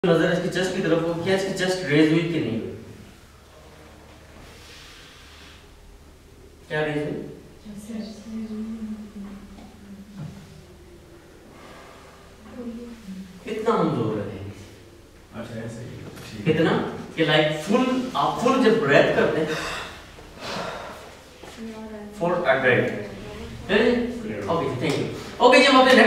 नजर इसकी चेस्ट की तरफ हो, क्या इसकी चेस्ट रेज हुई कि नहीं हुई? क्या रेज हुई? कितना हम जोर रखेंगे? अच्छा ऐसे ही कितना कि लाइक फुल, आप फुल जब ब्रेथ करते हैं for a breath, okay thank you. Okay जी हम अपने